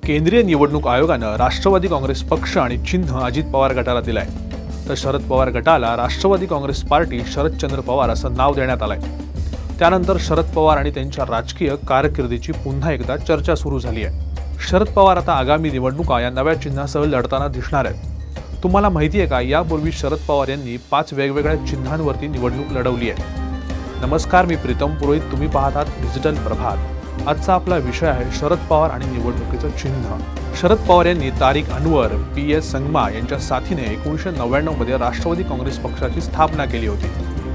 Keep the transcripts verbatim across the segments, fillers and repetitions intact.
केंद्रीय निवडणूक आयोगानं राष्ट्रवादी काँग्रेस पक्ष आणि चिन्ह अजित पवार गटाला दिलाय, तर शरद पवार गटाला राष्ट्रवादी काँग्रेस पार्टी शरदचंद्र पवार असं नाव देण्यात आलंय। त्यानंतर शरद पवार आणि त्यांच्या राजकीय कारकिर्दीची पुन्हा एकदा चर्चा सुरू झाली आहे। शरद पवार आता आगामी निवडणुका या नव्या चिन्हासह लढताना दिसणार आहेत। तुम्हाला माहिती आहे का, यापूर्वी शरद पवार यांनी पाच वेगवेगळ्या चिन्हांवरती निवडणूक लढवली आहे। नमस्कार, मी प्रीतम पुरोहित, तुम्ही पाहतात डिजिटल प्रभात। आजचा आपला विषय आहे शरद पवार आणि निवडणुकीचं चिन्ह। शरद पवार यांनी तारिक अनवर, पी एस संगमा यांच्या साथीने एकोणीसशे नव्याण्णव मध्ये राष्ट्रवादी काँग्रेस पक्षाची स्थापना केली होती।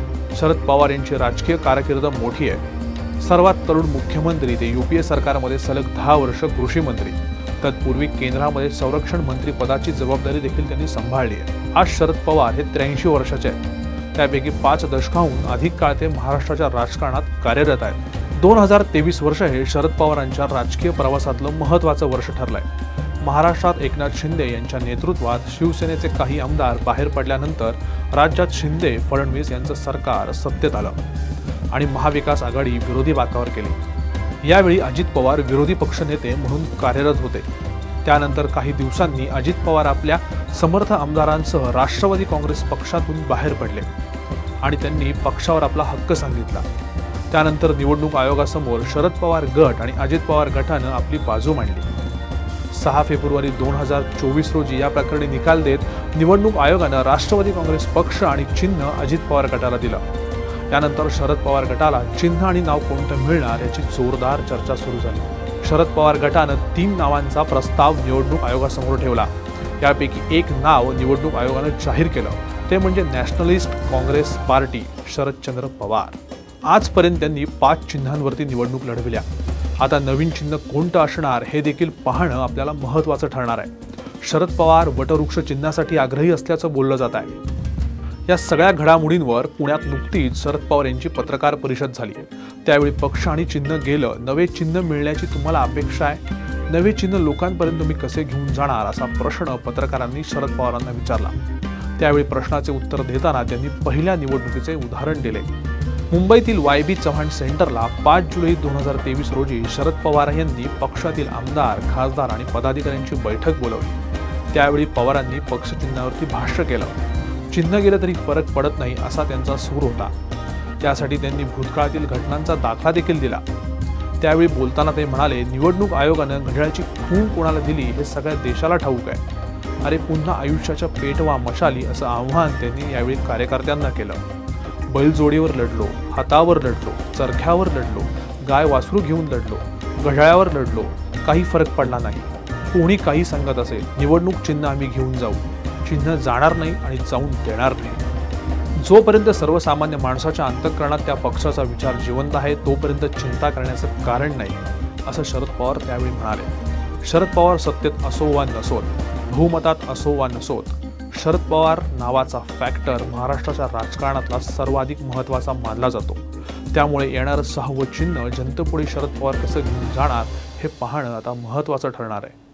शरद पवार यांची राजकीय कारकीर्द मोठी आहे। सर्वात तरुण मुख्यमंत्री ते यूपीए सरकारमध्ये सलग दहा वर्ष कृषी मंत्री, तत्पूर्वी केंद्रामध्ये संरक्षण मंत्री पदाची जबाबदारी देखील त्यांनी सांभाळली आहे। आज शरद पवार हे त्र्याऐंशी वर्षाचे आहेत। त्यापैकी पाच दशकाहून अधिक काळ ते महाराष्ट्राच्या राजकारणात कार्यरत आहेत। दोन हजार तेवीस वर्ष हे शरद पवारांच्या राजकीय प्रवासातलं महत्त्वाचं वर्ष ठरलंय। महाराष्ट्रात एकनाथ शिंदे यांच्या नेतृत्वात शिवसेनेचे काही आमदार बाहेर पडल्यानंतर राज्यात शिंदे फडणवीस यांचं सरकार सत्तेत आलं आणि महाविकास आघाडी विरोधी बाकावर केली। यावेळी अजित पवार विरोधी पक्षनेते म्हणून कार्यरत होते। त्यानंतर काही दिवसांनी अजित पवार आपल्या समर्थ आमदारांसह राष्ट्रवादी काँग्रेस पक्षातून बाहेर पडले आणि त्यांनी पक्षावर आपला हक्क सांगितला। त्यानंतर निवडणूक आयोगासमोर शरद पवार गट आणि अजित पवार गटानं आपली बाजू मांडली। सहा फेब्रुवारी दोन हजार चोवीस रोजी या प्रकरणी निकाल देत निवडणूक आयोगानं राष्ट्रवादी काँग्रेस पक्ष आणि चिन्ह अजित पवार गटाला दिलं। यानंतर शरद पवार गटाला चिन्ह आणि नाव कोणतं मिळणार याची जोरदार चर्चा सुरू झाली। शरद पवार गटानं तीन नावांचा प्रस्ताव निवडणूक आयोगासमोर ठेवला। यापैकी एक नाव निवडणूक आयोगानं जाहीर केलं, ते म्हणजे नॅशनलिस्ट काँग्रेस पार्टी शरदचंद्र पवार। आजपर्यंत त्यांनी पाच चिन्हांवरती निवडणूक लढविल्या। आता नवीन चिन्ह कोणतं असणार हे देखील पाहणं आपल्याला महत्त्वाचं ठरणार आहे। शरद पवार वटवृक्ष चिन्हासाठी आग्रही असल्याचं बोललं जात आहे। या सगळ्या घडामोडींवर पुण्यात नुकतीच शरद पवार यांची पत्रकार परिषद झाली। त्यावेळी पक्ष आणि चिन्ह गेलं, नवे चिन्ह मिळण्याची तुम्हाला अपेक्षा आहे? नवे चिन्ह लोकांपर्यंत तुम्ही कसे घेऊन जाणार, असा प्रश्न पत्रकारांनी शरद पवारांना विचारला। त्यावेळी प्रश्नाचे उत्तर देताना त्यांनी पहिल्या निवडणुकीचे उदाहरण दिले। मुंबईतील वाय बी चव्हाण सेंटरला पाच जुलै दोन हजार तेवीस रोजी शरद पवार यांनी पक्षातील आमदार, खासदार आणि पदाधिकाऱ्यांची बैठक बोलावली। त्यावेळी पवारांनी पक्ष चिन्हावरती भाष्य केलं। चिन्ह गेलं तरी फरक पडत नाही असा त्यांचा सूर होता। त्यासाठी त्यांनी भूतकाळातील घटनांचा दाखला देखील दिला। त्यावेळी बोलताना ते म्हणाले, निवडणूक आयोगानं घड्याळाची खूण कोणाला दिली हे सगळ्या देशाला ठाऊक आहे। अरे पुन्हा आयुष्याच्या पेटवा मशाली, असं आव्हान त्यांनी यावेळी कार्यकर्त्यांना केलं। बैलजोडीवर लढलो, हातावर लढलो, चरख्यावर लढलो, गाय वासरू घेऊन लढलो, घड्याळावर लढलो, काही फरक पडला नाही। कोणी काही सांगत असेल, निवडणूक चिन्ह आम्ही घेऊन जाऊ, चिन्ह जाणार नाही आणि जाऊन देणार नाही। जोपर्यंत सर्वसामान्य माणसाच्या अंतःकरणात त्या पक्षाचा विचार जिवंत आहे, तोपर्यंत चिंता करण्याचं कारण नाही, असं शरद पवार त्यावेळी म्हणाले। शरद पवार सत्तेत असो वा नसोत, बहुमतात असो वा नसोत, शरद पवार नावाचा फॅक्टर महाराष्ट्राच्या राजकारणातला सर्वाधिक महत्त्वाचा मानला जातो। त्यामुळे येणारं सहावं चिन्ह जनतेपुढे शरद पवार कसं घेऊन जाणार हे पाहणं आता महत्त्वाचं ठरणार आहे।